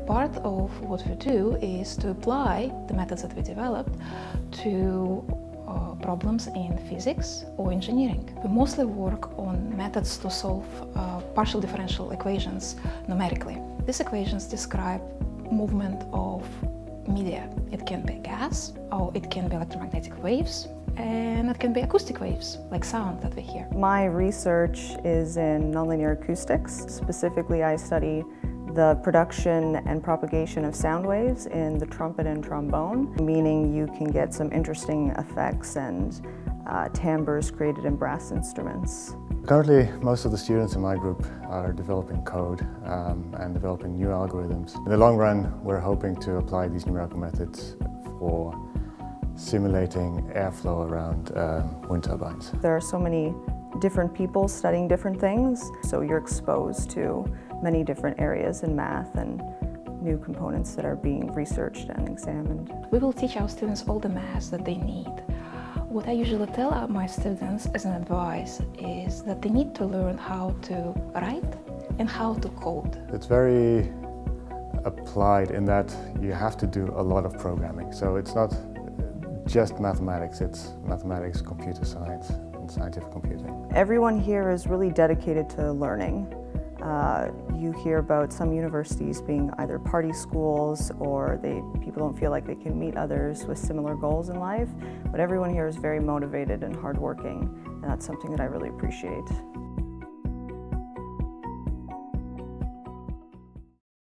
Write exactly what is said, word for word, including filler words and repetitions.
part of what we do is to apply the methods that we developed to uh, problems in physics or engineering. We mostly work on methods to solve uh, partial differential equations numerically. These equations describe movement of media. It can be gas, or it can be electromagnetic waves, and it can be acoustic waves, like sound that we hear. My research is in nonlinear acoustics. Specifically, I study the production and propagation of sound waves in the trumpet and trombone, meaning you can get some interesting effects and uh, timbres created in brass instruments. Currently, most of the students in my group are developing code um, and developing new algorithms. In the long run, we're hoping to apply these numerical methods for simulating airflow around um, wind turbines. There are so many different people studying different things, so you're exposed to many different areas in math and new components that are being researched and examined. We will teach our students all the math that they need. What I usually tell my students as an advice is that they need to learn how to write and how to code. It's very applied in that you have to do a lot of programming. So it's not just mathematics, it's mathematics, computer science, and scientific computing. Everyone here is really dedicated to learning. Uh, you hear about some universities being either party schools or they, people don't feel like they can meet others with similar goals in life, but everyone here is very motivated and hardworking, and that's something that I really appreciate.